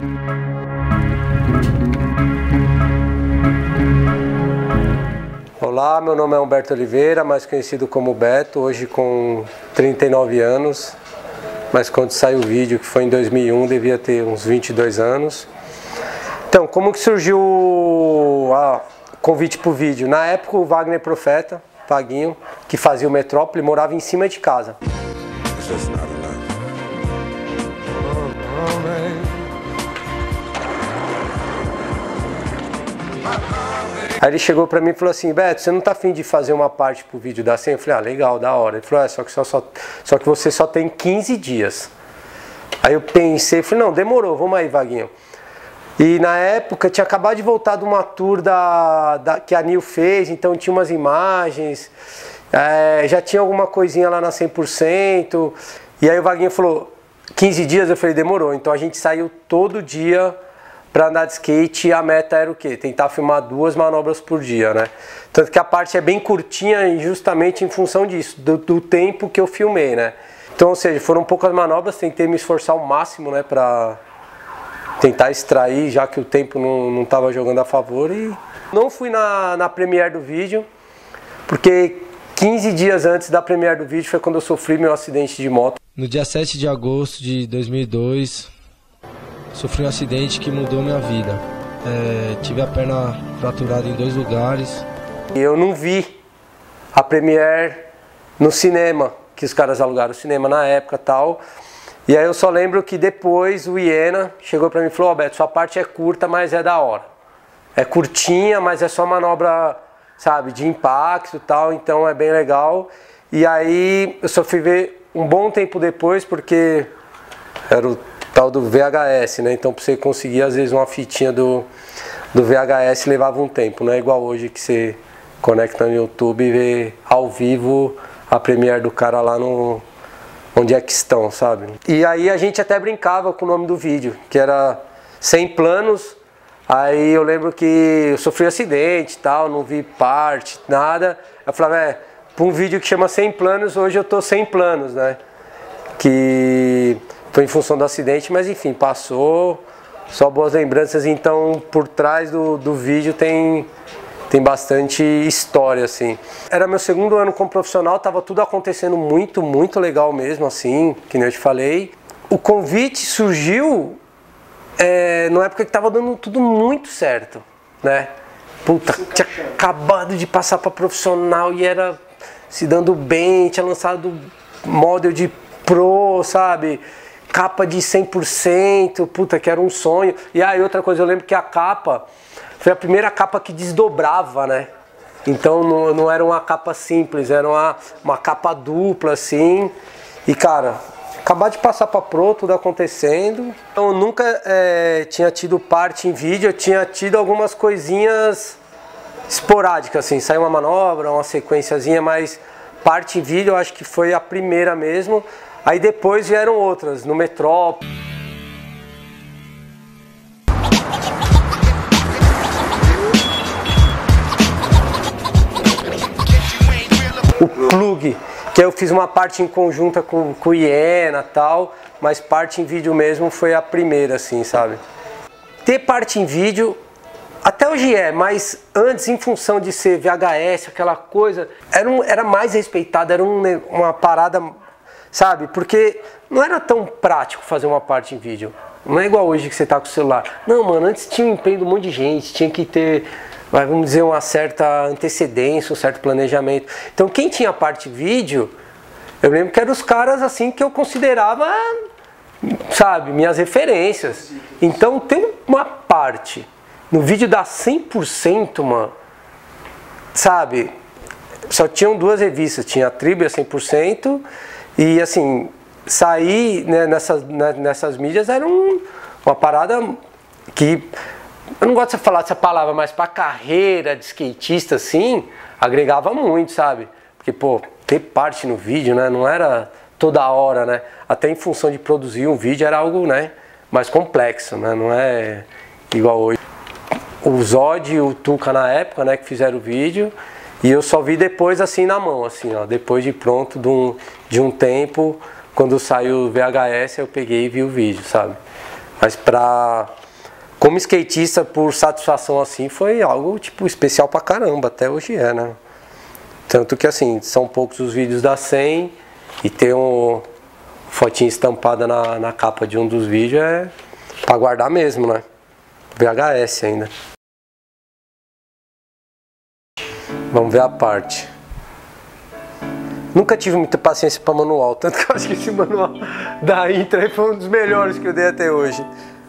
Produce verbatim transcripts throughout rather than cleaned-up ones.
Olá, meu nome é Humberto Oliveira, mais conhecido como Beto, hoje com trinta e nove anos, mas quando saiu o vídeo, que foi em dois mil e um, devia ter uns vinte e dois anos. Então, como que surgiu o convite para o vídeo? Na época, o Wagner Profeta, Vaguinho, que fazia o Metrópole, morava em cima de casa. Aí ele chegou pra mim e falou assim: Beto, você não tá afim de fazer uma parte pro vídeo da senha? Eu falei: ah, legal, da hora. Ele falou: é, só que, só, só, só que você só tem quinze dias. Aí eu pensei, falei: não, demorou, vamos aí, Vaguinho. E na época tinha acabado de voltar de uma tour da, da, que a Nil fez, então tinha umas imagens, é, já tinha alguma coisinha lá na cem por cento. E aí o Vaguinho falou: quinze dias? Eu falei: demorou. Então a gente saiu todo dia para andar de skate, e a meta era o quê? Tentar filmar duas manobras por dia, né? Tanto que a parte é bem curtinha justamente em função disso, do, do tempo que eu filmei, né? Então, ou seja, foram poucas manobras, tentei me esforçar ao máximo, né, para tentar extrair, já que o tempo não, não tava jogando a favor. E não fui na, na premiere do vídeo, porque quinze dias antes da premiere do vídeo foi quando eu sofri meu acidente de moto. No dia sete de agosto de dois mil e dois, sofri um acidente que mudou minha vida. É, tive a perna fraturada em dois lugares. Eu não vi a premiere no cinema, que os caras alugaram o cinema na época e tal. E aí eu só lembro que depois o Iena chegou pra mim e falou: ó, Beto, sua parte é curta, mas é da hora. É curtinha, mas é só manobra, sabe, de impacto e tal, então é bem legal. E aí eu só fui ver um bom tempo depois, porque era o tal do V H S, né? Então pra você conseguir às vezes uma fitinha do, do V H S levava um tempo, não é igual hoje que você conecta no YouTube e vê ao vivo a premiere do cara lá no onde é que estão, sabe? E aí a gente até brincava com o nome do vídeo, que era Sem Planos. Aí eu lembro que eu sofri um acidente e tal, não vi parte, nada. Eu falava: é, pra um vídeo que chama Sem Planos, hoje eu tô sem planos, né? Que foi em função do acidente, mas enfim, passou, só boas lembranças. Então por trás do, do vídeo tem, tem bastante história, assim. Era meu segundo ano como profissional, tava tudo acontecendo muito, muito legal mesmo, assim, que nem eu te falei. O convite surgiu é, na época que tava dando tudo muito certo, né? Puta, tinha acabado de passar para profissional e era se dando bem, tinha lançado model de pro, sabe? Capa de cem por cento, puta, que era um sonho. E aí outra coisa, eu lembro que a capa foi a primeira capa que desdobrava, né? Então não, não era uma capa simples, era uma, uma capa dupla, assim. E cara, acabar de passar pra pro, tudo acontecendo. Então eu nunca é, tinha tido parte em vídeo, eu tinha tido algumas coisinhas esporádicas, assim. Saiu uma manobra, uma sequenciazinha, mas parte em vídeo eu acho que foi a primeira mesmo. Aí depois vieram outras, no Metrópole. O Plug, que eu fiz uma parte em conjunta com, com o Iena e tal, mas parte em vídeo mesmo foi a primeira, assim, sabe? Ter parte em vídeo, até hoje é, mas antes, em função de ser V H S, aquela coisa, era, um, era mais respeitado, era um, uma parada, sabe? Porque não era tão prático fazer uma parte em vídeo. Não é igual hoje que você tá com o celular. Não, mano, antes tinha um empenho de um monte de gente, tinha que ter, vamos dizer, uma certa antecedência, um certo planejamento. Então quem tinha parte vídeo, eu lembro que eram os caras assim que eu considerava, sabe, minhas referências. Então tem uma parte no vídeo dá cem por cento, mano, sabe? Só tinham duas revistas, tinha a Tribo e a cem por cento. E assim, sair, né, nessas, né, nessas mídias era um, uma parada que, eu não gosto de falar essa palavra, mas pra carreira de skatista assim, agregava muito, sabe? Porque, pô, ter parte no vídeo, né, não era toda hora, né? Até em função de produzir um vídeo era algo, né, mais complexo, né? Não é igual hoje. O Zod e o Tuca na época, né, que fizeram o vídeo. E eu só vi depois assim na mão, assim, ó, depois de pronto, de um, de um tempo, quando saiu o V H S, eu peguei e vi o vídeo, sabe? Mas pra... como skatista, por satisfação assim, foi algo tipo especial pra caramba, até hoje é, né? Tanto que assim, são poucos os vídeos da cem e ter um fotinha estampada na, na capa de um dos vídeos é pra guardar mesmo, né? V H S ainda. Vamos ver a parte. Nunca tive muita paciência para manual, tanto que eu acho que esse manual da Intra foi um dos melhores que eu dei até hoje.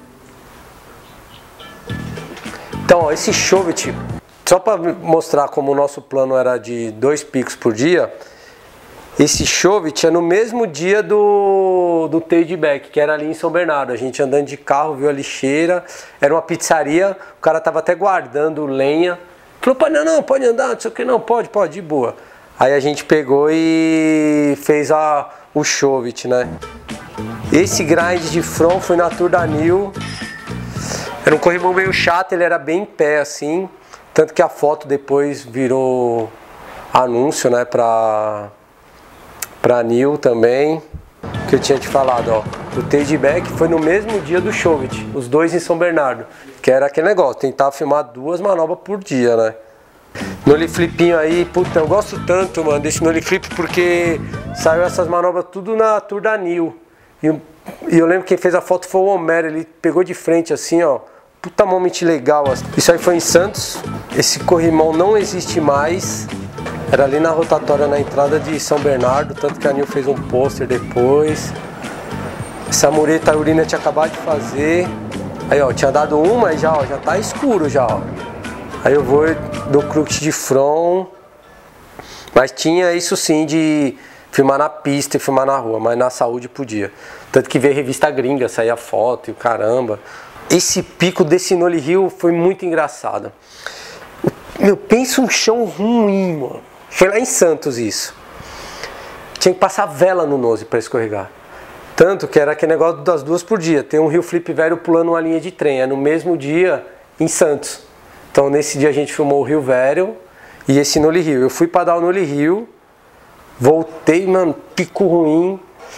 Então, ó, esse Chauvet, só para mostrar como o nosso plano era de dois picos por dia, esse Chauvet é no mesmo dia do, do Tailback, que era ali em São Bernardo. A gente andando de carro, viu a lixeira, era uma pizzaria, o cara tava até guardando lenha. Falou, pode, não, não, pode andar, não sei o que, não, pode, pode, de boa. Aí a gente pegou e fez a, o Chauvet, né? Esse grind de front foi na Tour da Nil. Era um corrimão meio chato, ele era bem em pé assim. Tanto que a foto depois virou anúncio, né, pra, pra Nil também. Que eu tinha te falado, ó. O Tailback foi no mesmo dia do Chauvet, os dois em São Bernardo. Que era aquele negócio, tentar filmar duas manobras por dia, né? Nollie flipinho aí, puta, eu gosto tanto, mano, desse nollie flip porque saiu essas manobras tudo na Tour da Nil. E, e eu lembro que quem fez a foto foi o Homero, ele pegou de frente assim, ó. Puta moment legal. Assim. Isso aí foi em Santos, esse corrimão não existe mais. Era ali na rotatória, na entrada de São Bernardo, tanto que a Nil fez um pôster depois. Essa mureta a Urina tinha acabado de fazer. Aí, ó, tinha dado uma e já, ó, já tá escuro já, ó. Aí eu vou do crux de front. Mas tinha isso sim de filmar na pista e filmar na rua, mas na saúde podia. Tanto que veio revista gringa, saía foto e o caramba. Esse pico desse Nollie Hill foi muito engraçado. Meu, pensa um chão ruim, mano. Foi lá em Santos isso. Tinha que passar vela no nose para escorregar. Tanto que era aquele negócio das duas por dia. Tem um Hill Flip velho pulando uma linha de trem. É no mesmo dia em Santos. Então nesse dia a gente filmou o Rio Velho e esse Nollie Hill. Eu fui para dar o Nollie Hill. Voltei, mano, pico ruim.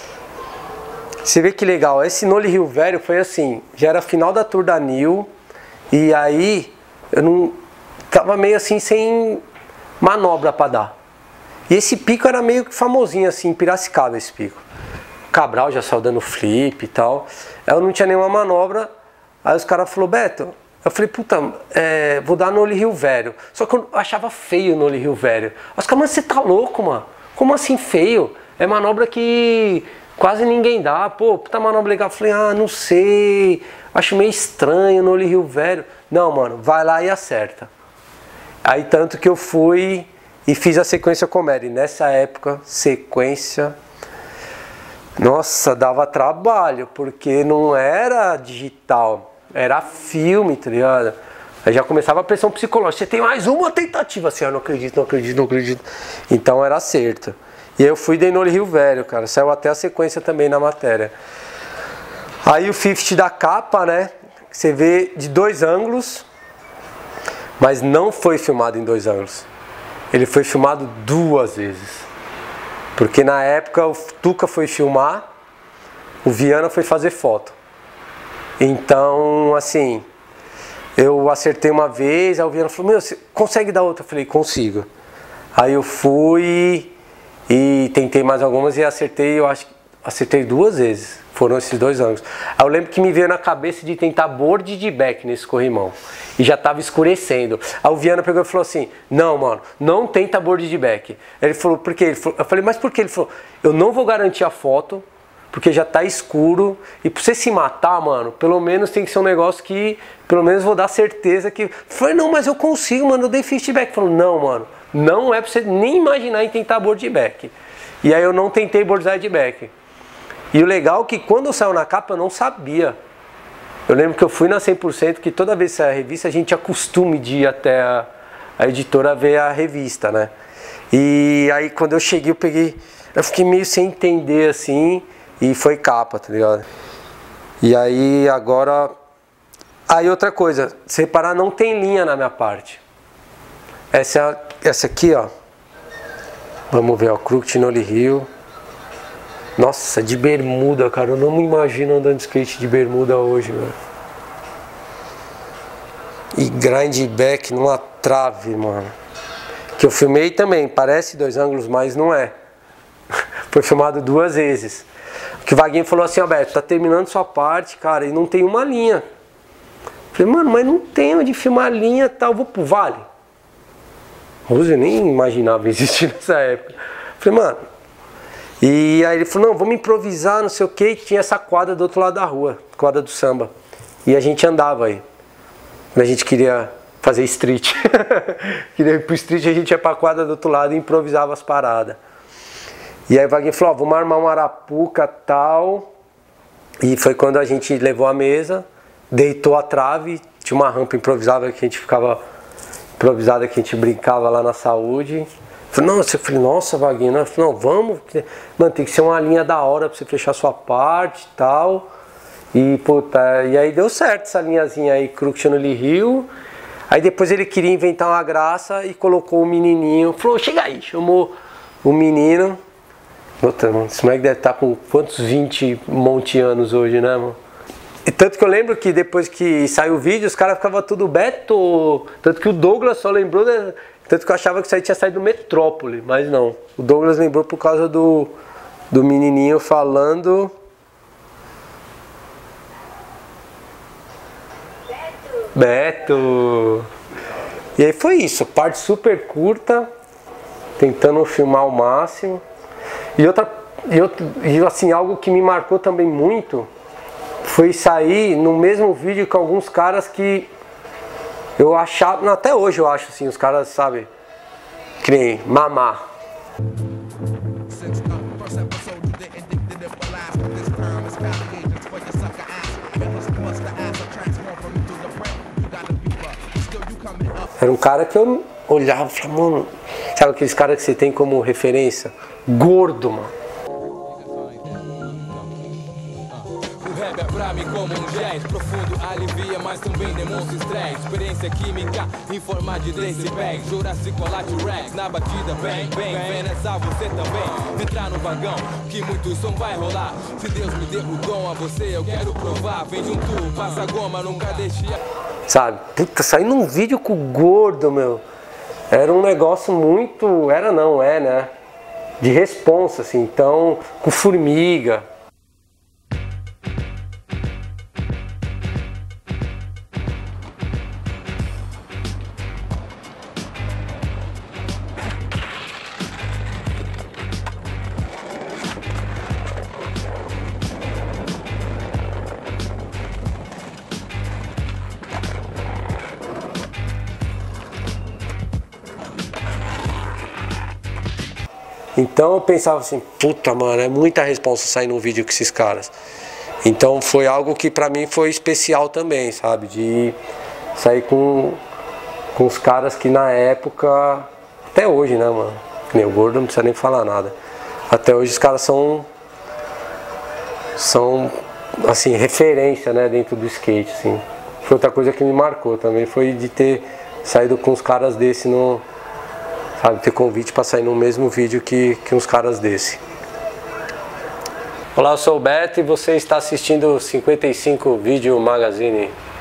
Você vê que legal. Esse Nollie Hill velho foi assim. Já era final da Tour da Nil. E aí eu não... Tava meio assim sem manobra para dar. E esse pico era meio que famosinho assim, em Piracicaba esse pico. Cabral já saiu dando flip e tal. Eu não tinha nenhuma manobra. Aí os caras falaram, Beto, eu falei, puta, é, vou dar no Nollie Hill velho. Só que eu achava feio o Nollie Hill velho. Os caras, mas você tá louco, mano? Como assim feio? É manobra que quase ninguém dá. Pô, puta manobra legal. Eu falei, ah, não sei. Acho meio estranho o Nollie Hill velho. Não, mano, vai lá e acerta. Aí tanto que eu fui e fiz a sequência Comedy. Nessa época, sequência... Nossa, dava trabalho, porque não era digital, era filme, tá ligado? Aí já começava a pressão psicológica. Você tem mais uma tentativa, assim, eu não acredito, não acredito, não acredito. Então era acerto. E aí eu fui de Nollie Hill velho, cara. Saiu até a sequência também na matéria. Aí o cinquenta da capa, né? Você vê de dois ângulos, mas não foi filmado em dois ângulos. Ele foi filmado duas vezes. Porque na época o Tuca foi filmar, o Viana foi fazer foto. Então, assim, eu acertei uma vez, aí o Viana falou, meu, você consegue dar outra? Eu falei, consigo. Aí eu fui e tentei mais algumas e acertei, eu acho que acertei duas vezes. Foram esses dois ângulos. Aí eu lembro que me veio na cabeça de tentar board de back nesse corrimão. E já tava escurecendo. Aí o Viana pegou e falou assim, não, mano, não tenta board de back. Ele falou, por quê? Ele falou, eu falei, mas por quê? Ele falou, eu não vou garantir a foto, porque já tá escuro. E pra você se matar, mano, pelo menos tem que ser um negócio que, pelo menos vou dar certeza que... Eu falei, não, mas eu consigo, mano, eu dei cinquenta back. Ele falou, não, mano, não é pra você nem imaginar em tentar board de back. E aí eu não tentei board de back. E o legal é que quando eu saio na capa eu não sabia. Eu lembro que eu fui na cem por cento, que toda vez que sai a revista a gente tinha costume de ir até a, a editora ver a revista, né? E aí quando eu cheguei eu peguei, eu fiquei meio sem entender assim e foi capa, tá ligado? E aí agora... Aí outra coisa, se reparar não tem linha na minha parte. Essa, essa aqui, ó. Vamos ver, ó, Crux Nollie Hill. Nossa, de bermuda, cara, eu não me imagino andando de skate de bermuda hoje, velho. E grindback numa trave, mano. Que eu filmei também, parece dois ângulos, mas não é. Foi filmado duas vezes. Que o Vaguinho falou assim, Alberto, tá terminando sua parte, cara, e não tem uma linha. Eu falei, mano, mas não tem onde filmar linha e tal, eu vou pro vale. Eu nem imaginava existir nessa época. Eu falei, mano... E aí ele falou, não, vamos improvisar, não sei o que, e tinha essa quadra do outro lado da rua, quadra do samba. E a gente andava aí. Quando a gente queria fazer street. Queria ir pro street, a gente ia pra quadra do outro lado e improvisava as paradas. E aí o Vaguinho falou, ó, vamos armar uma arapuca e tal. E foi quando a gente levou a mesa, deitou a trave, tinha uma rampa improvisada que a gente ficava... Improvisada que a gente brincava lá na Saúde. Falei, nossa, eu falei, nossa, Vaguinho, não, falei, não, vamos, mano, tem que ser uma linha da hora pra você fechar sua parte e tal. E, puta, e aí deu certo essa linhazinha aí, Cristiano Hill. Aí depois ele queria inventar uma graça e colocou o menininho, falou, chega aí, chamou o menino. Puta, mano, esse moleque deve estar com quantos vinte monte anos hoje, né, mano? E tanto que eu lembro que depois que saiu o vídeo, os caras ficavam tudo Beto. Tanto que o Douglas só lembrou, de... tanto que eu achava que isso aí tinha saído do Metrópole, mas não. O Douglas lembrou por causa do, do menininho falando... Beto! Beto! E aí foi isso, parte super curta, tentando filmar ao máximo. E outra, e outro, e assim, algo que me marcou também muito... Foi sair no mesmo vídeo com alguns caras que eu achava, até hoje eu acho assim, os caras, sabe, que nem Mamá. Era um cara que eu olhava e falava, mano, sabe aqueles caras que você tem como referência? Gordo, mano. É pra mim como um gesto profundo, alivia, mas também demonstra estresse. Experiência química em forma de decibéis. Jurassic Colate Rex, na batida bem, bem. Vem nessa você também, entrar no vagão, que muito som vai rolar. Se Deus me deu o dom a você, eu quero provar. Vem junto, passa goma, nunca deixe. Sabe, puta, sair num vídeo com o Gordo, meu. Era um negócio muito, era não, é, né? De responsa, assim, então, com Formiga. Então eu pensava assim, puta, mano, é muita responsa sair num vídeo com esses caras. Então foi algo que pra mim foi especial também, sabe? De sair com, com os caras que na época, até hoje, né, mano? Que nem o Gordo, não precisa nem falar nada. Até hoje os caras são, são assim, referência, né, dentro do skate, assim. Foi outra coisa que me marcou também, foi de ter saído com os caras desse no... Sabe, ter convite para sair no mesmo vídeo que, que uns caras desse. Olá, eu sou o Beto e você está assistindo o cinquenta e cinco Vídeo Magazine.